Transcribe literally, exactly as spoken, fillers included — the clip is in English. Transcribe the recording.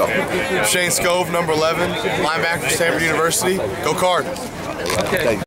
Go. Shayne Skov, number eleven, linebacker, Stanford University. Go Card. Okay.